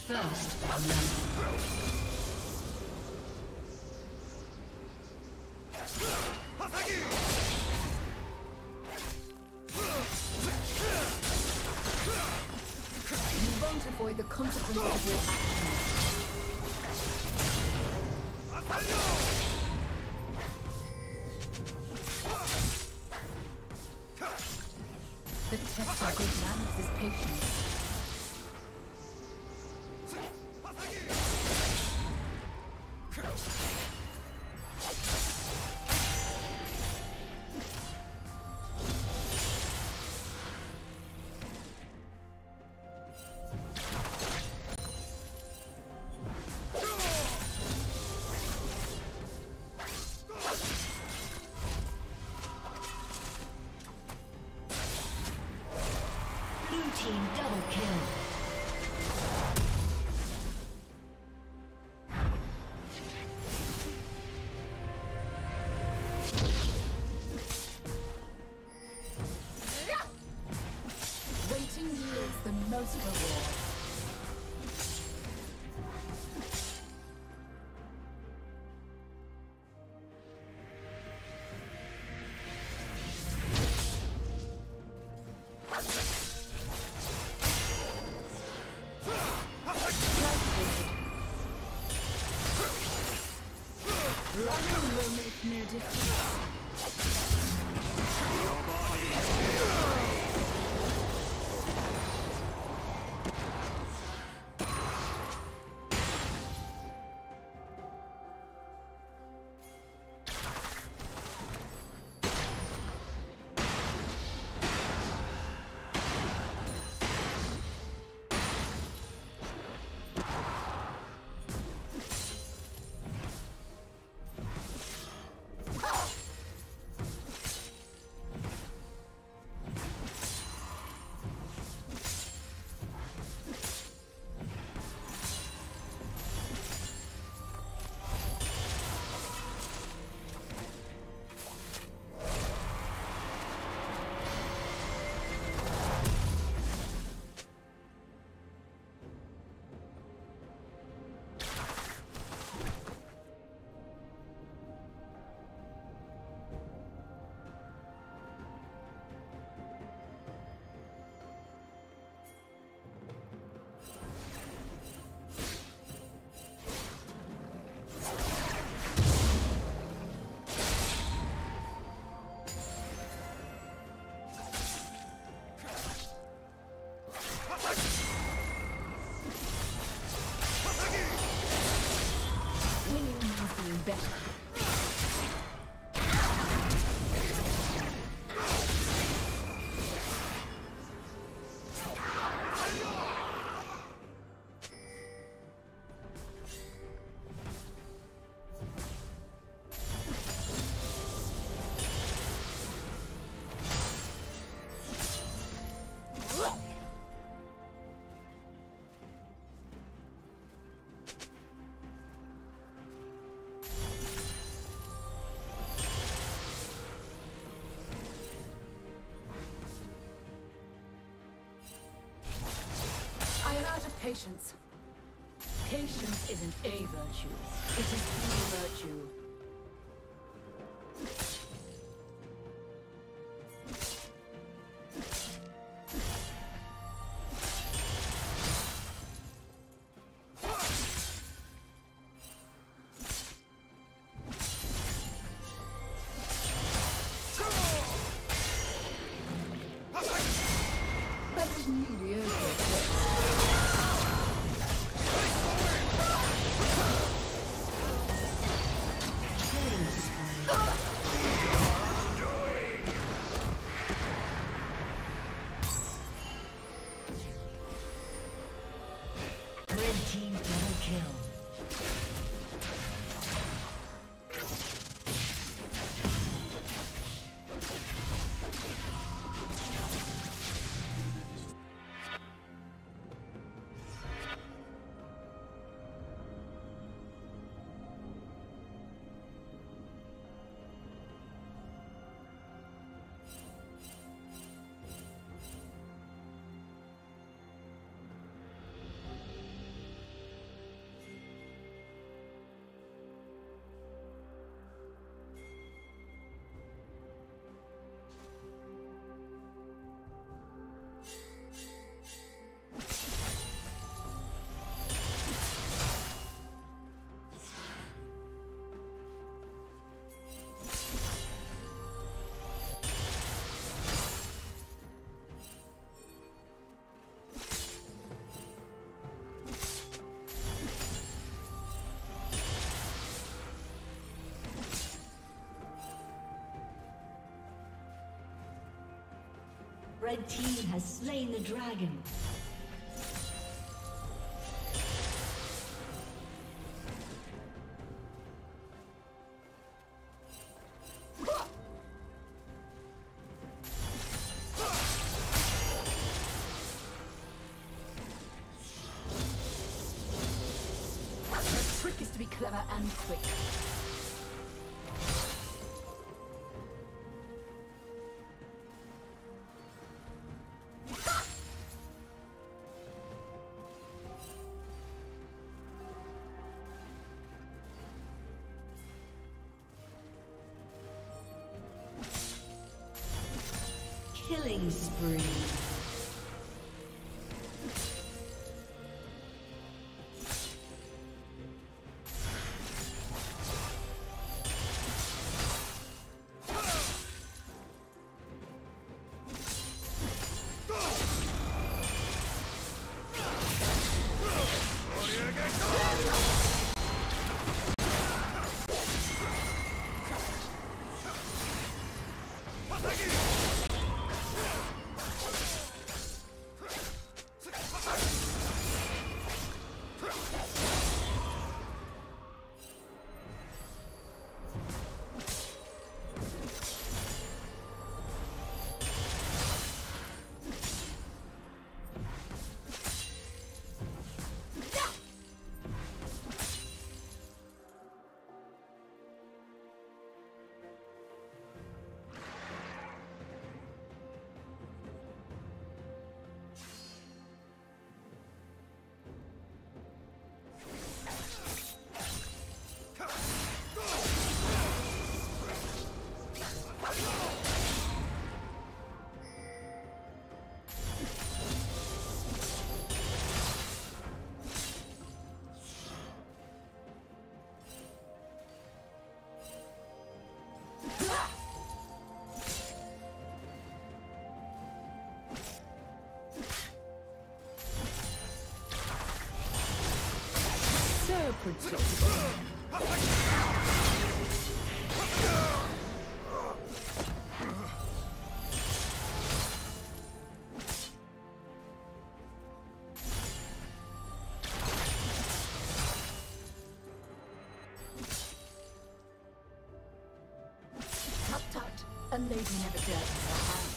First love. You won't avoid the consequences of your actions. The test of good manners is patience. Team double kill. Waiting yields the most reward. Running will make no difference. Patience. Patience isn't a virtue. It is the virtue. That is mediocre. Red team has slain the dragon. The trick is to be clever and quick. Killing spree. A lady never dirties her hands.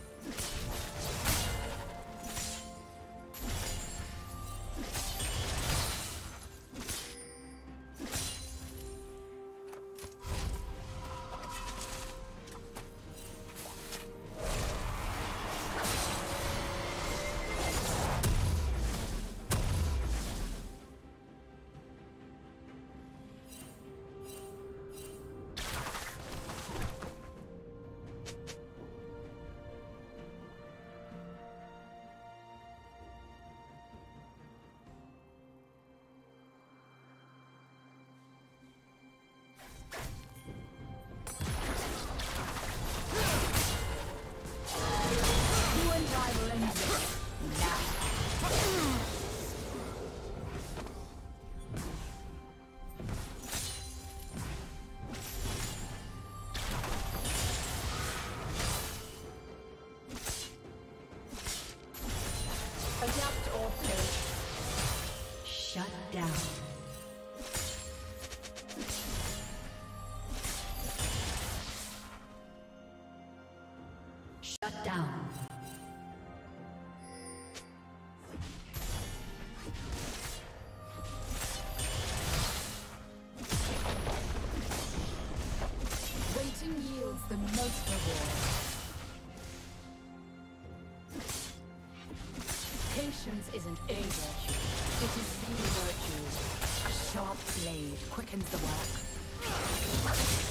Adapt or perish. Shut down. Shut down. Waiting yields the most reward. Patience isn't a virtue, it is the virtue. A sharp blade quickens the work.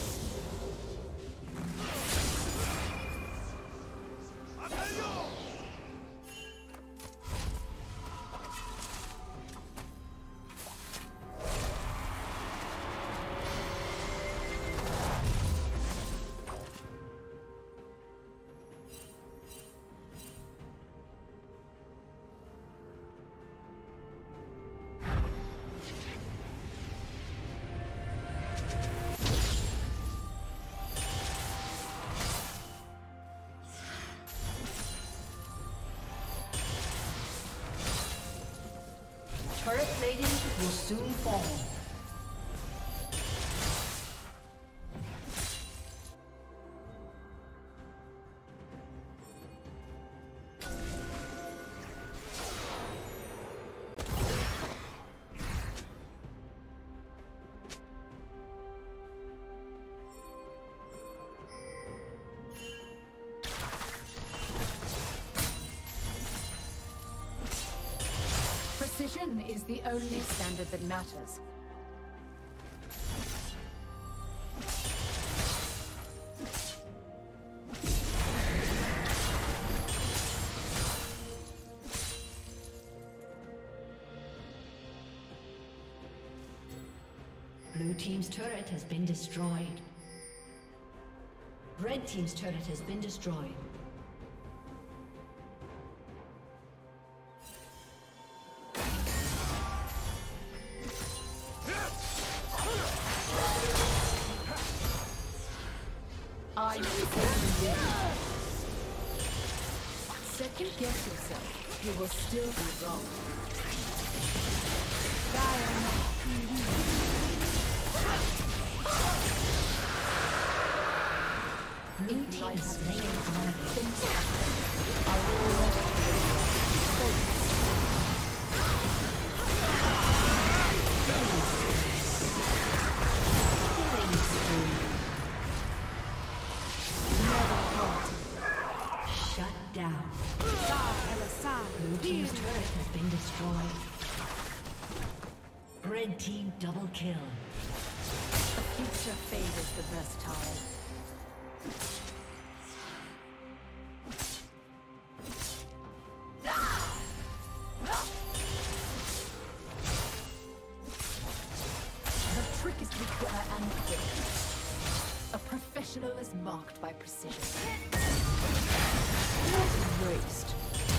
Turret plating will soon fall. Precision is the only standard that matters. Blue team's turret has been destroyed. Red team's turret has been destroyed. Second guess yourself, you will still be wrong. Blue team slain Red team double kill. The future favors the versatile. The trick is to be clever and quick. A professional is marked by precision. Not waste.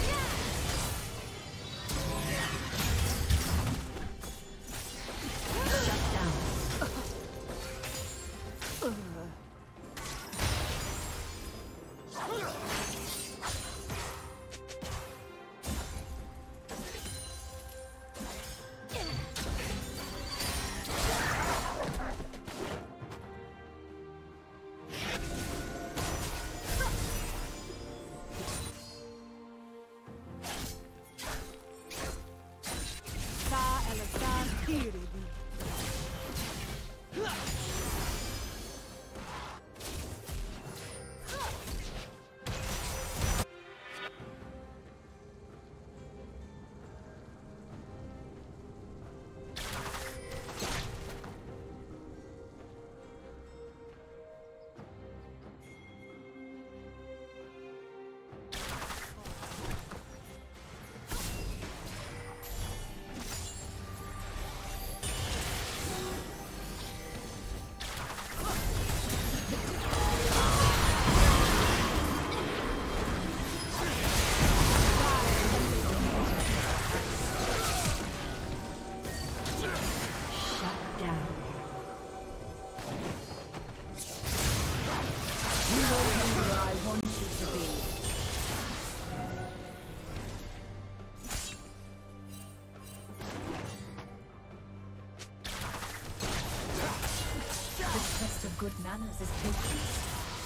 Good manners is patience.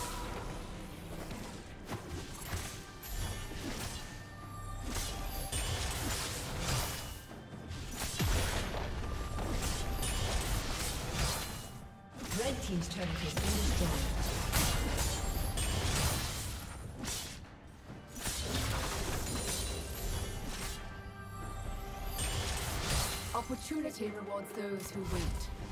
Red team's turret has been destroyed. Opportunity rewards those who wait.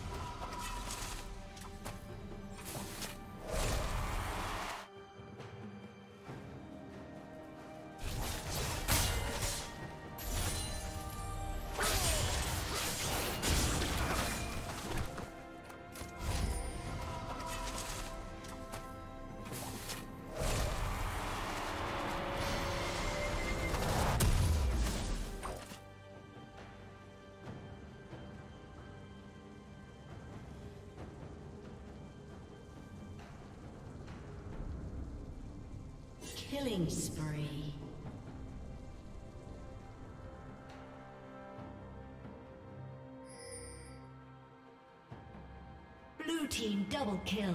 Killing spree. team double kill.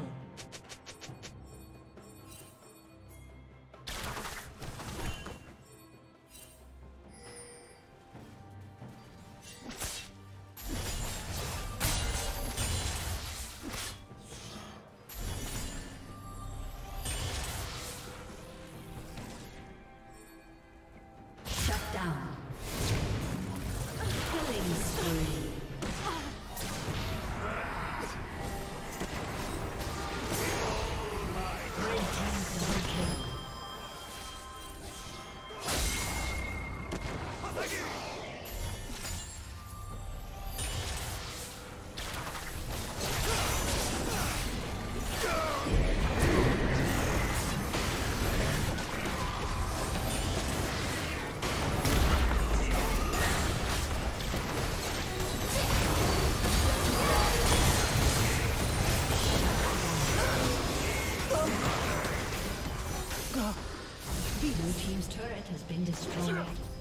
Blue team's turret has been destroyed.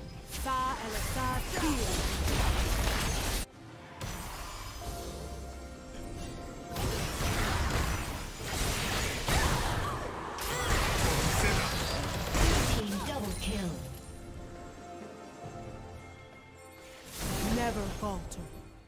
Team double kill. Never falter.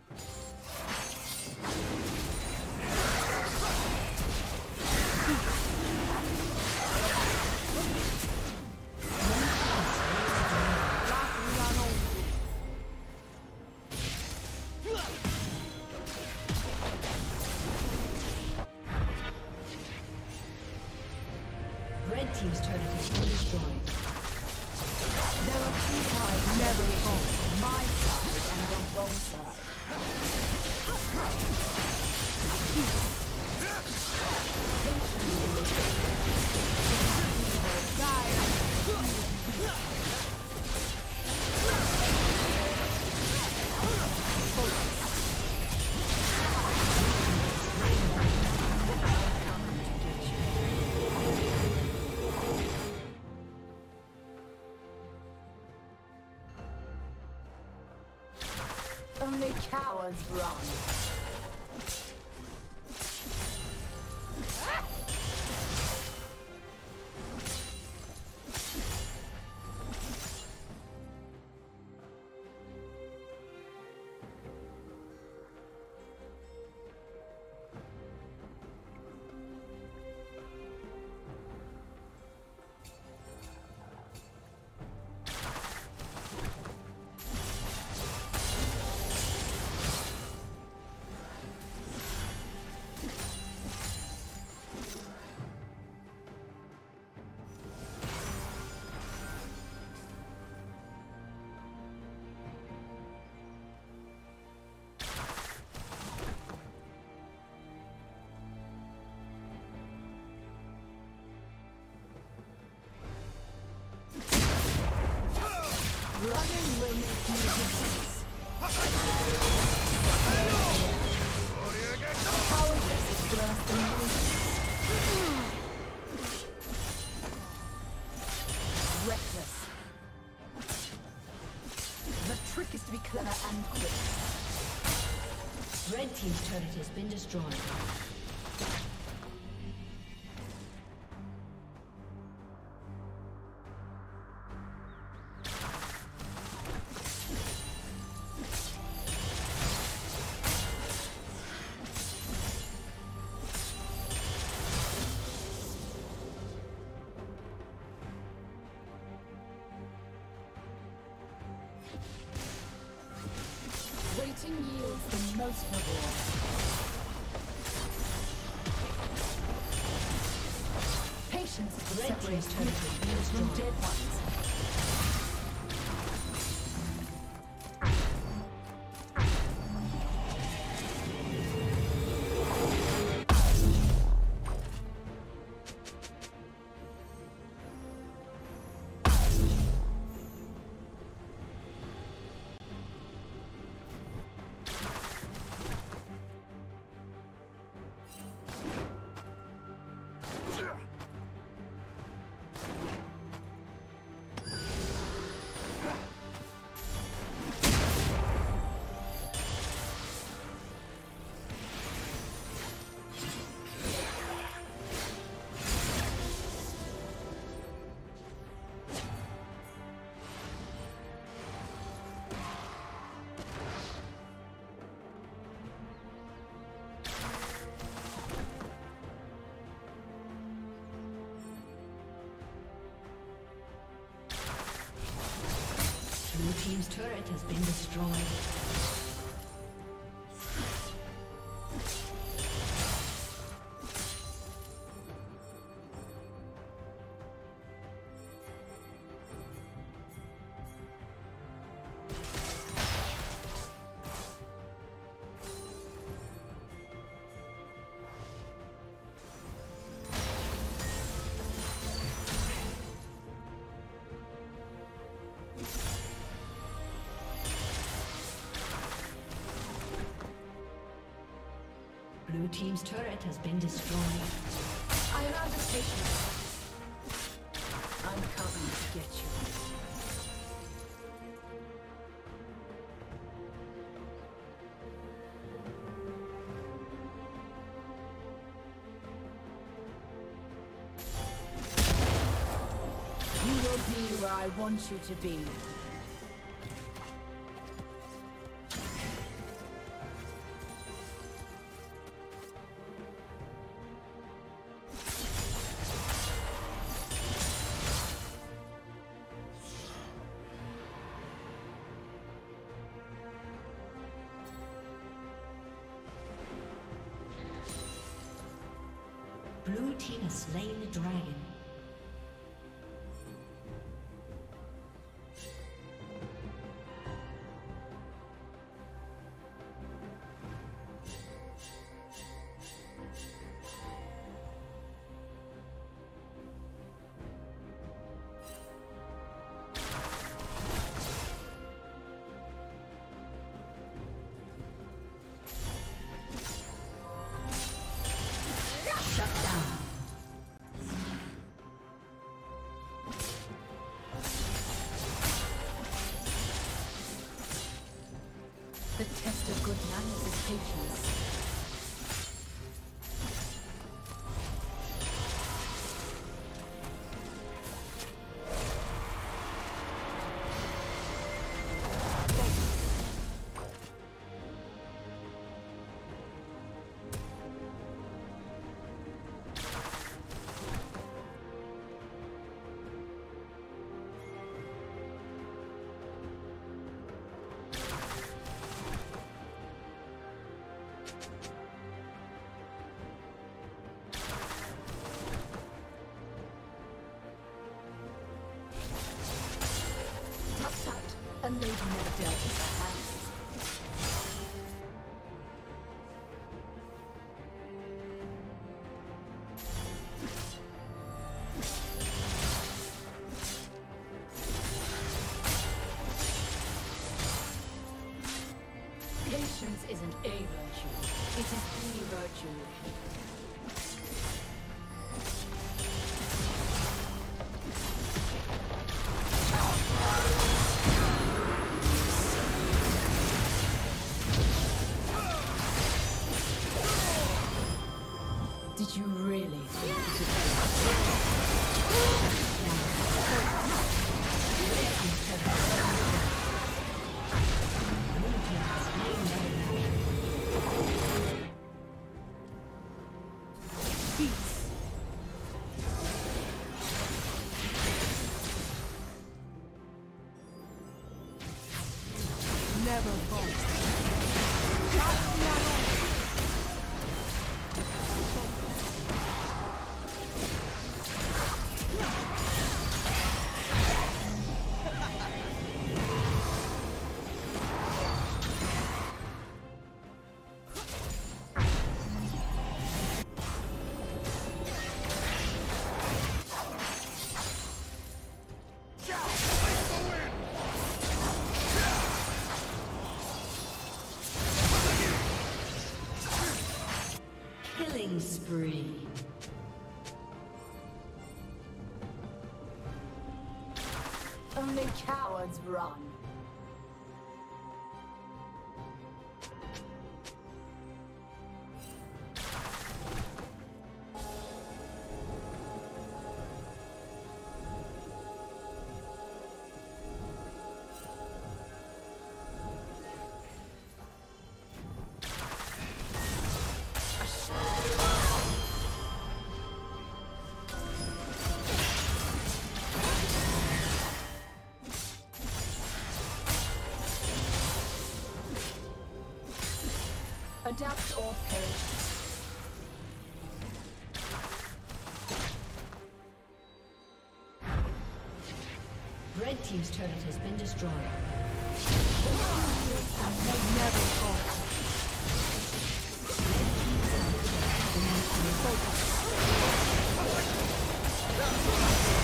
Red team's turret has been destroyed. There are two sides never fall. My side and the wrong side. Only cowards run. Running will make you defense. Cowardice is worse than reckless. The trick is to be clever and quick. Red team's turret has been destroyed. Waiting yields the most reward. Patience separates beauty from dead ones. Blue team's turret has been destroyed. Blue team's turret has been destroyed. I am out of patience. I'm coming to get you. You will be where I want you to be. Blue team has slain the dragon. The test of good manners is patience. A lady never dealt with her hands. Patience isn't a virtue, it is the virtue. Did you really think you could Peace. Never fall. Killing spree. Only cowards run. Adapt or perish. Red team's turret has been destroyed. They never fall. Red team's turret has been destroyed.